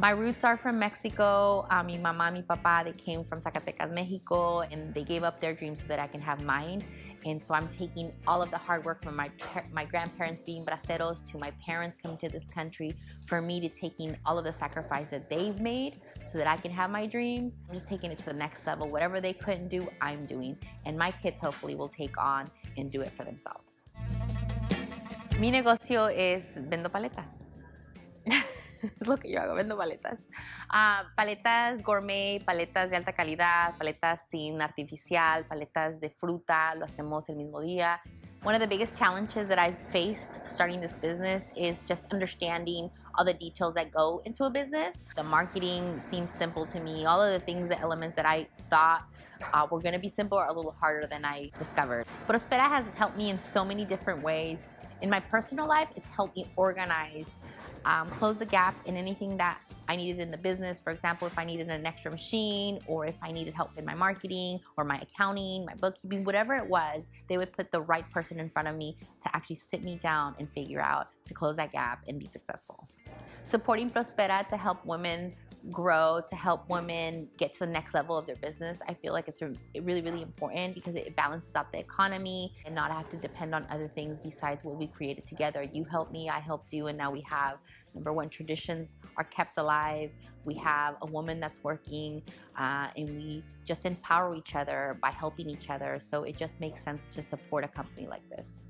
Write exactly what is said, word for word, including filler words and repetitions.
My roots are from Mexico. Uh, mi mamá, mi papá, they came from Zacatecas, Mexico, and they gave up their dreams so that I can have mine. And so I'm taking all of the hard work from my my grandparents being braceros to my parents coming to this country for me to taking all of the sacrifice that they've made so that I can have my dreams. I'm just taking it to the next level. Whatever they couldn't do, I'm doing. And my kids hopefully will take on and do it for themselves. Mi negocio es vendo paletas. Es lo que yo hago, vendo paletas. Uh, paletas gourmet, paletas de alta calidad, paletas sin artificial, paletas de fruta, lo hacemos el mismo día. One of the biggest challenges that I've faced starting this business is just understanding all the details that go into a business. The marketing seems simple to me. All of the things, the elements that I thought uh, were gonna be simple are a little harder than I discovered. Prospera has helped me in so many different ways. In my personal life, it's helped me organize, um, close the gap in anything that I needed in the business. For example, if I needed an extra machine, or if I needed help in my marketing or my accounting, my bookkeeping, whatever it was, they would put the right person in front of me to actually sit me down and figure out to close that gap and be successful. Supporting Prospera to help women grow, to help women get to the next level of their business, I feel like it's really, really important because it balances out the economy and not have to depend on other things besides what we created together. You helped me, I helped you, and now we have, number one, traditions are kept alive. We have a woman that's working, uh, and we just empower each other by helping each other. So it just makes sense to support a company like this.